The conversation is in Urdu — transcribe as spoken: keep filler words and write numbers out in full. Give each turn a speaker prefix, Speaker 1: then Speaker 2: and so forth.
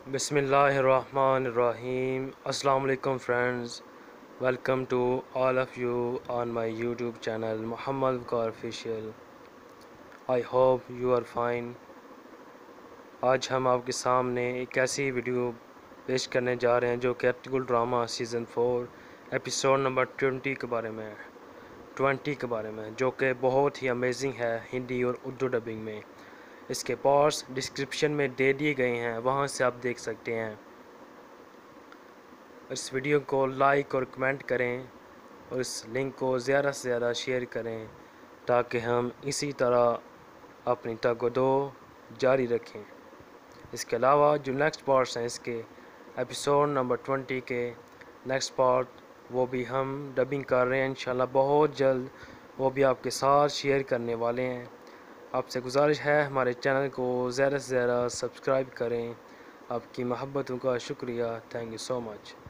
Speaker 1: بسم اللہ الرحمن الرحیم. السلام علیکم friends. Welcome to all of you on my YouTube channel Muhammad Waqar official. I hope you are fine. آج ہم آپ کے سامنے ایک ایسی ویڈیو پیش کرنے جا رہے ہیں جو کہ Ertugrul drama season four episode number twenty کے بارے میں ٹوینٹی کے بارے میں جو کہ بہت ہی امیزنگ ہے ہندی اور اردو ڈبنگ میں. اس کے پارٹس ڈسکرپشن میں دے دیے گئے ہیں، وہاں سے آپ دیکھ سکتے ہیں. اس ویڈیو کو لائک اور کمنٹ کریں اور اس لنک کو زیادہ سے زیادہ شیئر کریں تاکہ ہم اسی طرح اپنی تگ و دو جاری رکھیں. اس کے علاوہ جو نیکسٹ پارٹس ہیں اس کے ایپیسوڈ نمبر ٹوینٹی کے نیکسٹ پارٹ وہ بھی ہم ڈبنگ کر رہے ہیں انشاءاللہ بہت جلد. وہ بھی آپ کے ساتھ شیئر کرنے والے ہیں. آپ سے گزارش ہے ہمارے چینل کو زیادہ سے زیادہ سبسکرائب کریں. آپ کی محبتوں کا شکریہ. Thank you so much.